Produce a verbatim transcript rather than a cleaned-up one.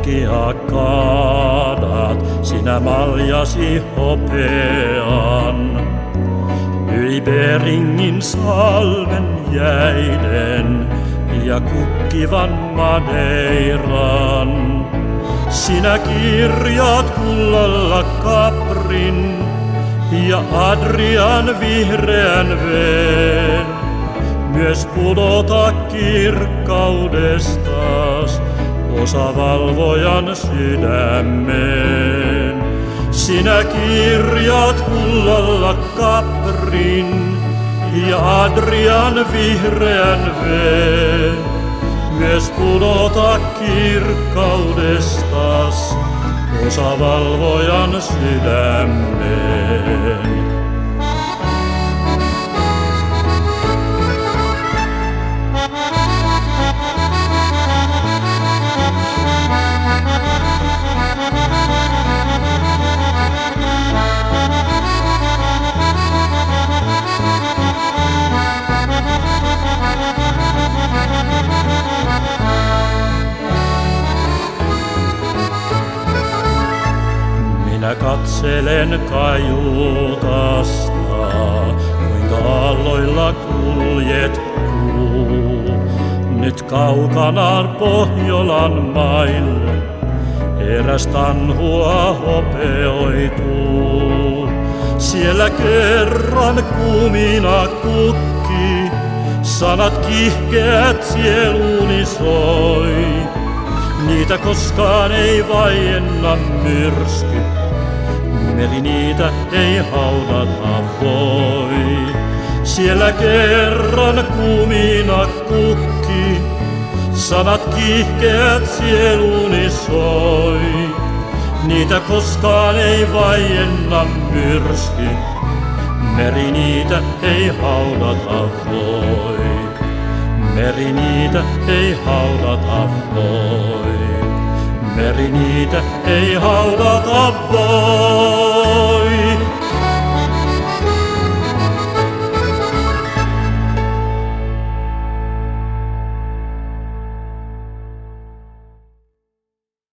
Takia kaadat sinä maljasi hopean. Yli Beringin salmen jäiden ja kukkivan Madeiran. Sinä kirjaat kullalla Caprin ja Adrian vihreän veen. Myös pudota kirkkaudestas osa valvojan sydämeen. Sinä kirjaat kullalla Caprin ja Adrian vihreän veen. Myös pudota kirkkaudestas osa valvojan sydämeen. Minä katselen kajutasta, kuinka aalloilla kuljet kuu. Nyt kaukana Pohjolan mailla eräs tanhua hopeoituu. Siellä kerran kumina kukki, sanat kiihkeät sieluuni soi. Niitä koskaan ei vaienna myrsky, meri niitä ei haudata voi. Siellä kerran kumina kukki, sanat kiihkeät sieluuni soi. Niitä koskaan ei vaienna myrsky, meri niitä ei haudata voi. Meri niitä ei haudata voi. Meri niitä ei haudata voi.